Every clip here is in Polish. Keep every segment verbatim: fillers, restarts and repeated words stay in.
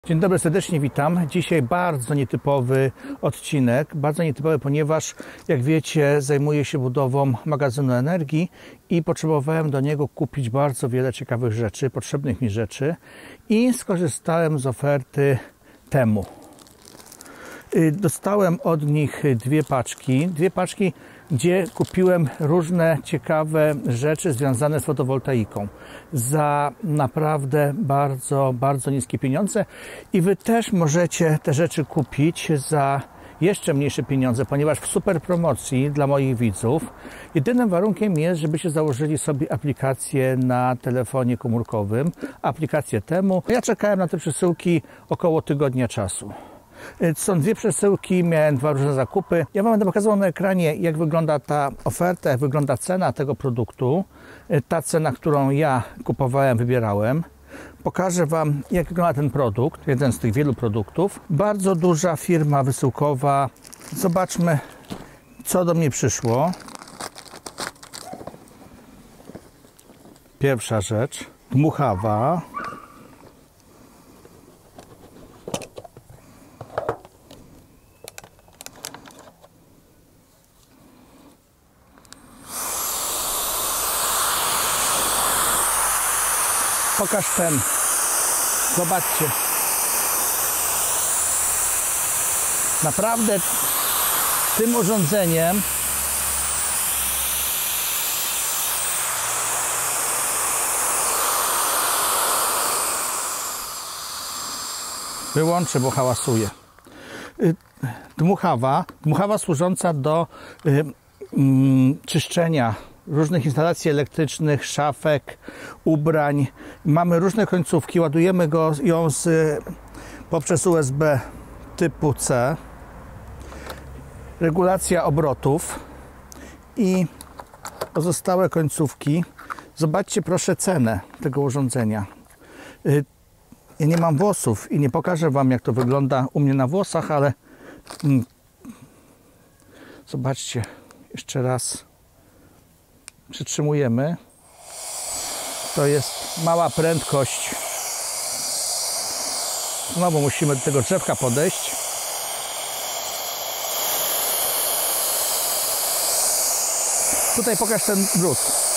Dzień dobry, serdecznie witam. Dzisiaj bardzo nietypowy odcinek. Bardzo nietypowy, ponieważ jak wiecie, zajmuję się budową magazynu energii i potrzebowałem do niego kupić bardzo wiele ciekawych rzeczy, potrzebnych mi rzeczy i skorzystałem z oferty Temu. Dostałem od nich dwie paczki, dwie paczki, gdzie kupiłem różne ciekawe rzeczy związane z fotowoltaiką za naprawdę bardzo, bardzo niskie pieniądze i Wy też możecie te rzeczy kupić za jeszcze mniejsze pieniądze, ponieważ w super promocji dla moich widzów jedynym warunkiem jest, żebyście założyli sobie aplikację na telefonie komórkowym, aplikację Temu. Ja czekałem na te przesyłki około tygodnia czasu. Są dwie przesyłki, miałem dwa różne zakupy. Ja Wam będę pokazywał na ekranie, jak wygląda ta oferta, jak wygląda cena tego produktu. Ta cena, którą ja kupowałem, wybierałem. Pokażę Wam, jak wygląda ten produkt, jeden z tych wielu produktów. Bardzo duża firma wysyłkowa. Zobaczmy, co do mnie przyszło. Pierwsza rzecz, dmuchawa. Pokaż ten. Zobaczcie. Naprawdę tym urządzeniem wyłączę, bo hałasuje. Dmuchawa, dmuchawa służąca do y, y, czyszczenia różnych instalacji elektrycznych, szafek, ubrań. Mamy różne końcówki, ładujemy go, ją z, poprzez U S B typu C. Regulacja obrotów i pozostałe końcówki. Zobaczcie proszę cenę tego urządzenia. Ja nie mam włosów i nie pokażę Wam, jak to wygląda u mnie na włosach, ale hmm, zobaczcie jeszcze raz. Przytrzymujemy. To jest mała prędkość. Znowu musimy do tego drzewka podejść. Tutaj pokaż ten brud.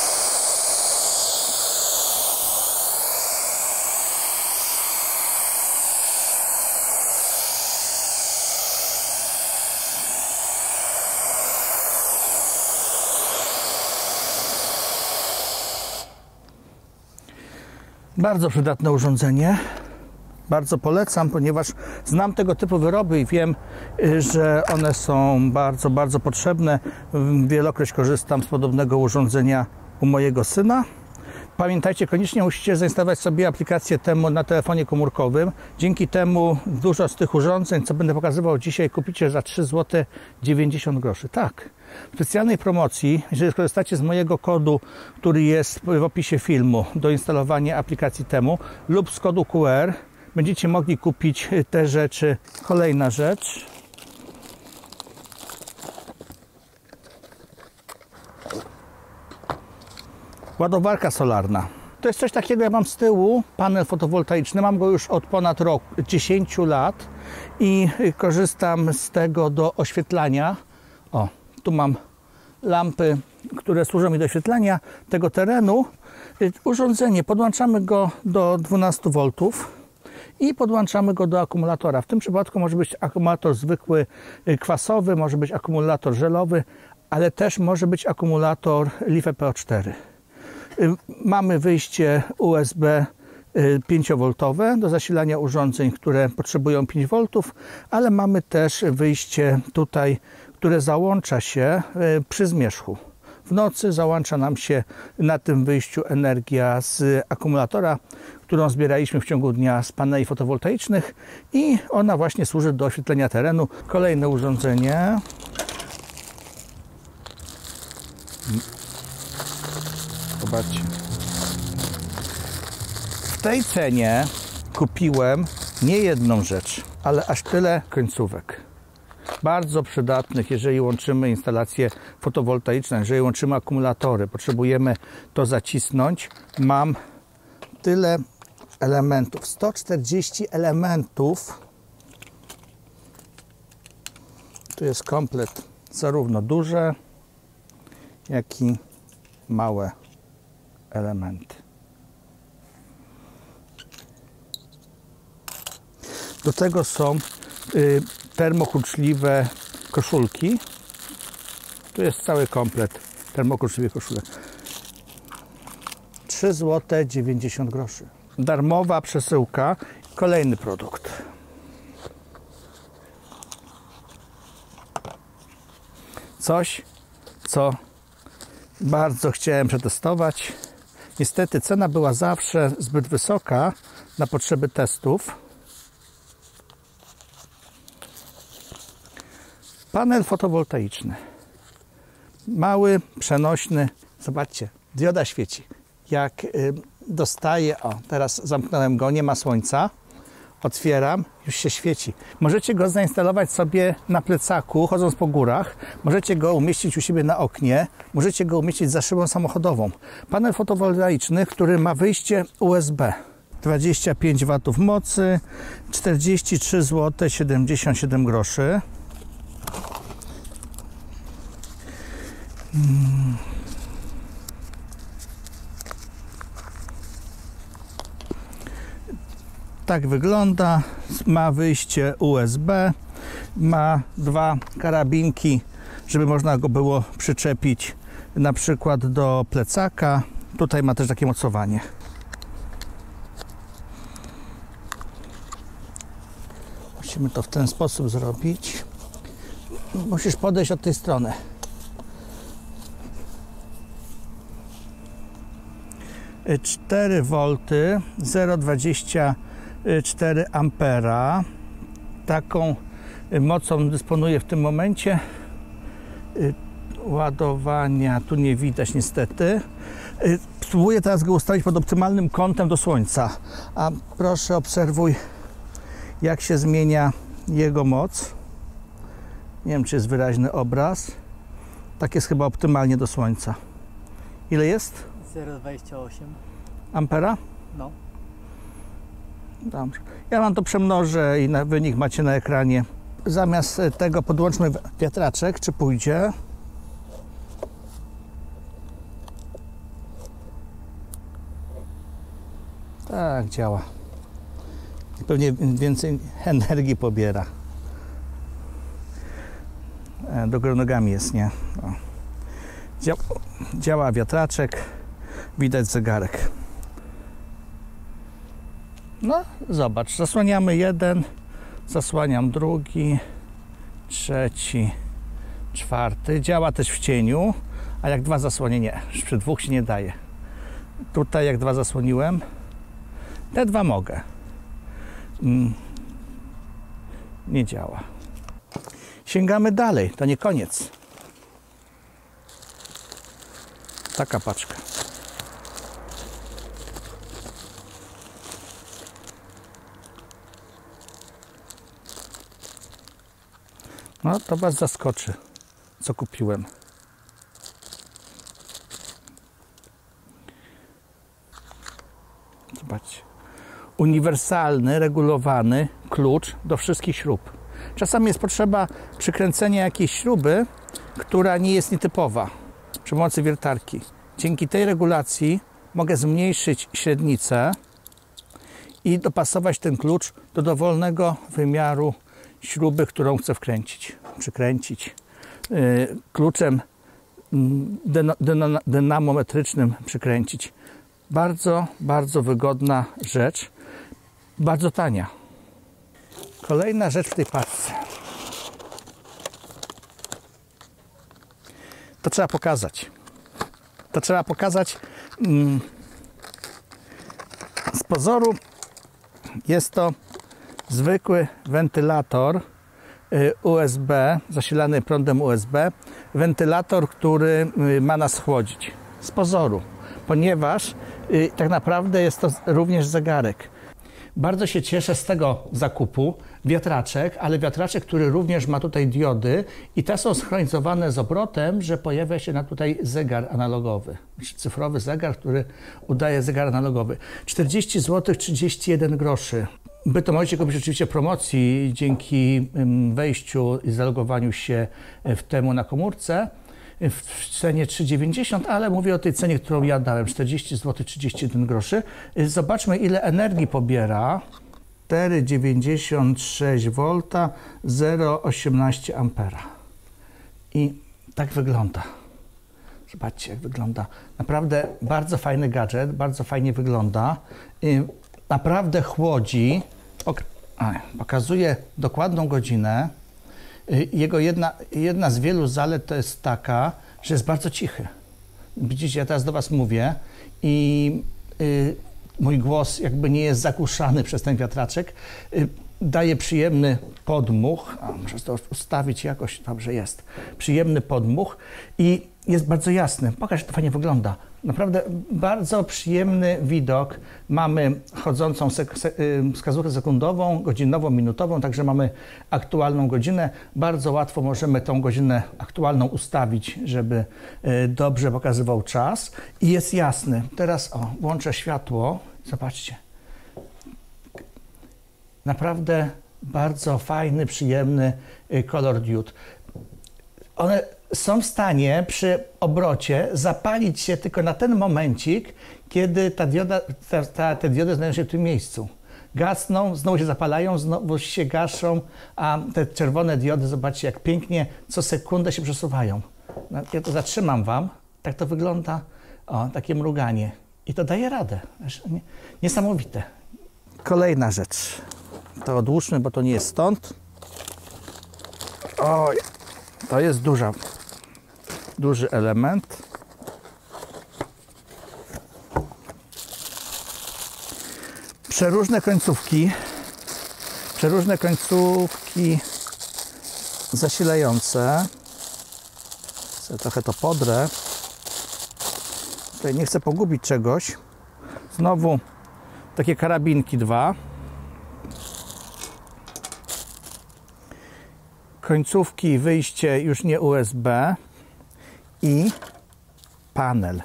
Bardzo przydatne urządzenie. Bardzo polecam, ponieważ znam tego typu wyroby i wiem, że one są bardzo, bardzo potrzebne. Wielokroć korzystam z podobnego urządzenia u mojego syna. Pamiętajcie, koniecznie musicie zainstalować sobie aplikację Temu na telefonie komórkowym. Dzięki temu dużo z tych urządzeń, co będę pokazywał dzisiaj, kupicie za trzy złote dziewięćdziesiąt groszy. Tak, w specjalnej promocji, jeżeli skorzystacie z mojego kodu, który jest w opisie filmu do instalowania aplikacji Temu lub z kodu Q R, będziecie mogli kupić te rzeczy. Kolejna rzecz. Ładowarka solarna. To jest coś takiego, ja mam z tyłu panel fotowoltaiczny, mam go już od ponad rok, dziesięć lat i korzystam z tego do oświetlania. O, tu mam lampy, które służą mi do oświetlania tego terenu. Urządzenie, podłączamy go do dwunastu woltów i podłączamy go do akumulatora. W tym przypadku może być akumulator zwykły, kwasowy, może być akumulator żelowy, ale też może być akumulator LiFeP O cztery. Mamy wyjście U S B pięciowoltowe do zasilania urządzeń, które potrzebują pięć woltów, ale mamy też wyjście tutaj, które załącza się przy zmierzchu. W nocy załącza nam się na tym wyjściu energia z akumulatora, którą zbieraliśmy w ciągu dnia z paneli fotowoltaicznych i ona właśnie służy do oświetlenia terenu. Kolejne urządzenie. Zobaczcie. W tej cenie kupiłem nie jedną rzecz, ale aż tyle końcówek. Bardzo przydatnych, jeżeli łączymy instalacje fotowoltaiczne, jeżeli łączymy akumulatory, potrzebujemy to zacisnąć. Mam tyle elementów. sto czterdzieści elementów. Tu jest komplet zarówno duże, jak i małe elementy. Do tego są y, termokurczliwe koszulki. Tu jest cały komplet termokurczliwych koszulek. trzy złote dziewięćdziesiąt groszy. Darmowa przesyłka. Kolejny produkt. Coś, co bardzo chciałem przetestować. Niestety cena była zawsze zbyt wysoka na potrzeby testów. Panel fotowoltaiczny. Mały, przenośny. Zobaczcie, dioda świeci. Jak y, dostaję, o teraz zamknąłem go, nie ma słońca. Otwieram, już się świeci. Możecie go zainstalować sobie na plecaku, chodząc po górach. Możecie go umieścić u siebie na oknie. Możecie go umieścić za szybą samochodową. Panel fotowoltaiczny, który ma wyjście U S B. dwadzieścia pięć watów mocy, czterdzieści trzy złote siedemdziesiąt siedem groszy. Hmm. Tak wygląda, ma wyjście U S B, ma dwa karabinki, żeby można go było przyczepić na przykład do plecaka. Tutaj ma też takie mocowanie. Musimy to w ten sposób zrobić. Musisz podejść od tej strony. cztery wolty, zero przecinek dwadzieścia cztery ampera. Taką mocą dysponuję w tym momencie. Ładowania tu nie widać niestety. Spróbuję teraz go ustawić pod optymalnym kątem do słońca. A proszę obserwuj, jak się zmienia jego moc. Nie wiem, czy jest wyraźny obraz. Tak jest chyba optymalnie do słońca. Ile jest? zero przecinek dwadzieścia osiem ampera? No. Dobrze. Ja wam to przemnożę i na wynik macie na ekranie. Zamiast tego podłączmy wiatraczek, czy pójdzie. Tak, działa. Pewnie więcej energii pobiera. Do góry nogami jest, nie? O. Dzia działa wiatraczek, widać zegarek. No, zobacz, zasłaniamy jeden, zasłaniam drugi, trzeci, czwarty. Działa też w cieniu, a jak dwa zasłonię, nie, przy dwóch się nie daje. Tutaj jak dwa zasłoniłem, te dwa mogę. Mm. Nie działa. Sięgamy dalej, to nie koniec. Taka paczka. No to was zaskoczy, co kupiłem. Zobaczcie. Uniwersalny, regulowany klucz do wszystkich śrub. Czasami jest potrzeba przykręcenia jakiejś śruby, która nie jest nietypowa przy pomocy wiertarki. Dzięki tej regulacji mogę zmniejszyć średnicę i dopasować ten klucz do dowolnego wymiaru śruby, którą chcę wkręcić, przykręcić. Yy, kluczem dynamometrycznym przykręcić. Bardzo, bardzo wygodna rzecz. Bardzo tania. Kolejna rzecz w tej paczce. To trzeba pokazać. To trzeba pokazać. Mm, z pozoru jest to zwykły wentylator U S B, zasilany prądem U S B. Wentylator, który ma nas chłodzić. Z pozoru. Ponieważ y, tak naprawdę jest to również zegarek. Bardzo się cieszę z tego zakupu wiatraczek, ale wiatraczek, który również ma tutaj diody i te są synchronizowane z obrotem, że pojawia się na tutaj zegar analogowy, cyfrowy zegar, który udaje zegar analogowy. czterdzieści złotych trzydzieści jeden groszy. By to możecie kupić oczywiście promocji dzięki wejściu i zalogowaniu się w temu na komórce w cenie trzy dziewięćdziesiąt, ale mówię o tej cenie, którą ja dałem, czterdzieści złotych trzydzieści jeden groszy. Zobaczmy, ile energii pobiera. cztery dziewięćdziesiąt sześć wolta, zero przecinek osiemnaście ampera. I tak wygląda. Zobaczcie, jak wygląda. Naprawdę bardzo fajny gadżet, bardzo fajnie wygląda. Naprawdę chłodzi. Pokazuje dokładną godzinę. Jego jedna, jedna z wielu zalet to jest taka, że jest bardzo cichy. Widzicie, ja teraz do was mówię i y, mój głos jakby nie jest zagłuszany przez ten wiatraczek. Y, daje przyjemny podmuch. A, muszę to ustawić jakoś, dobrze jest. Przyjemny podmuch i jest bardzo jasny. Pokaż, jak to fajnie wygląda. Naprawdę bardzo przyjemny widok. Mamy chodzącą sek se wskazówkę sekundową, godzinową, minutową, także mamy aktualną godzinę. Bardzo łatwo możemy tą godzinę aktualną ustawić, żeby y, dobrze pokazywał czas. I jest jasny. Teraz o, włączę światło. Zobaczcie. Naprawdę bardzo fajny, przyjemny y, kolor diod. One są w stanie przy obrocie zapalić się tylko na ten momencik, kiedy ta dioda, ta, ta, te diody znajdują się w tym miejscu. Gasną, znowu się zapalają, znowu się gaszą, a te czerwone diody, zobaczcie, jak pięknie co sekundę się przesuwają. No, ja to zatrzymam wam. Tak to wygląda. O, takie mruganie. I to daje radę. Niesamowite. Kolejna rzecz. To odłóżmy, bo to nie jest stąd. Oj, to jest duża, duży element. Przeróżne końcówki, przeróżne końcówki zasilające. Sobie trochę to podrę. Tutaj nie chcę pogubić czegoś. Znowu takie karabinki dwa. Końcówki, wyjście już nie U S B i panel.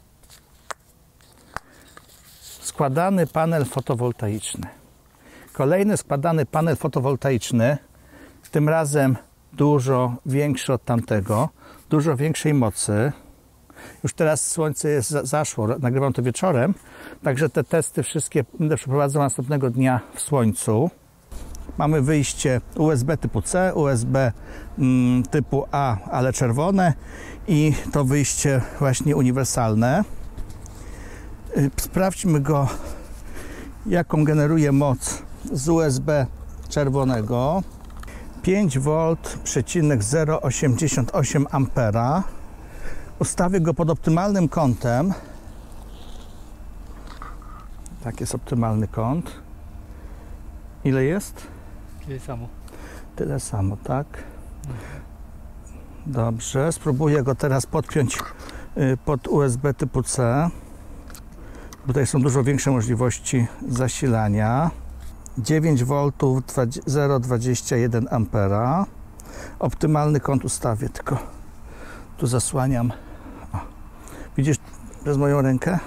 Składany panel fotowoltaiczny. Kolejny składany panel fotowoltaiczny, tym razem dużo większy od tamtego, dużo większej mocy. Już teraz słońce jest zaszło, nagrywam to wieczorem, także te testy wszystkie będę przeprowadzał następnego dnia w słońcu. Mamy wyjście U S B typu C, U S B mm, typu A, ale czerwone i to wyjście właśnie uniwersalne. Sprawdźmy go, jaką generuje moc z U S B czerwonego. pięć wolt, zero przecinek osiemdziesiąt osiem ampera. Ustawię go pod optymalnym kątem. Tak jest optymalny kąt. Ile jest? Tyle samo. Tyle samo, tak? Dobrze, spróbuję go teraz podpiąć pod U S B typu C. Tutaj są dużo większe możliwości zasilania. dziewięć woltów, zero przecinek dwadzieścia jeden ampera. Optymalny kąt ustawię, tylko tu zasłaniam. O. Widzisz przez moją rękę?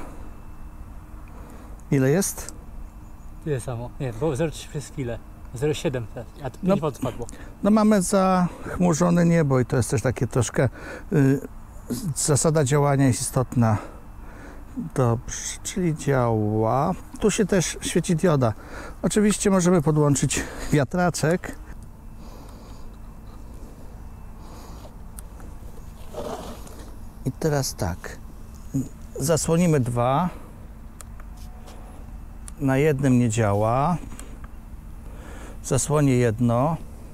Ile jest? Tyle samo. Nie, było zero przecinek trzy przez chwilę. zero przecinek siedem teraz, a pięć No, wolt spadło. No mamy zachmurzone niebo i to jest też takie troszkę... Y, zasada działania jest istotna. Dobrze, czyli działa. Tu się też świeci dioda. Oczywiście możemy podłączyć wiatraczek. I teraz tak. Zasłonimy dwa. Na jednym nie działa. Zasłonię jedno.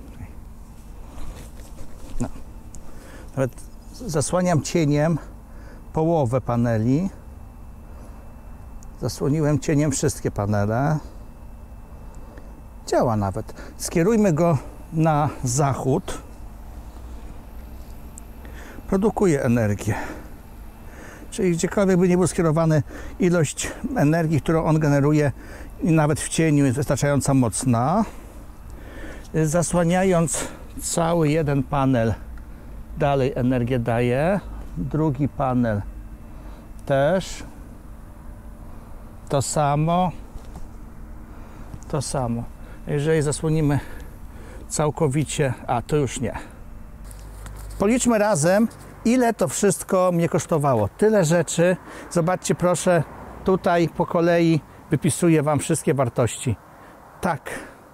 No. Nawet zasłaniam cieniem połowę paneli. Zasłoniłem cieniem wszystkie panele. Działa nawet. Skierujmy go na zachód. Produkuje energię. Czyli gdziekolwiek by nie był skierowany, ilość energii, którą on generuje, i nawet w cieniu jest wystarczająco mocna. Zasłaniając cały jeden panel, dalej energię daje. Drugi panel też. To samo. To samo. Jeżeli zasłonimy całkowicie, a to już nie. Policzmy razem, ile to wszystko mnie kosztowało. Tyle rzeczy. Zobaczcie proszę, tutaj po kolei wypisuję Wam wszystkie wartości. Tak.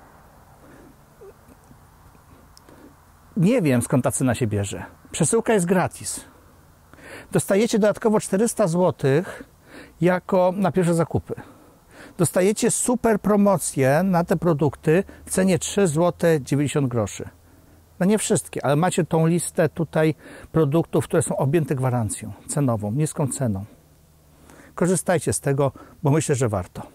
Nie wiem, skąd ta cena się bierze. Przesyłka jest gratis. Dostajecie dodatkowo czterysta złotych jako na pierwsze zakupy. Dostajecie super promocję na te produkty w cenie trzy złote dziewięćdziesiąt groszy. No nie wszystkie, ale macie tą listę tutaj produktów, które są objęte gwarancją cenową, niską ceną. Korzystajcie z tego, bo myślę, że warto.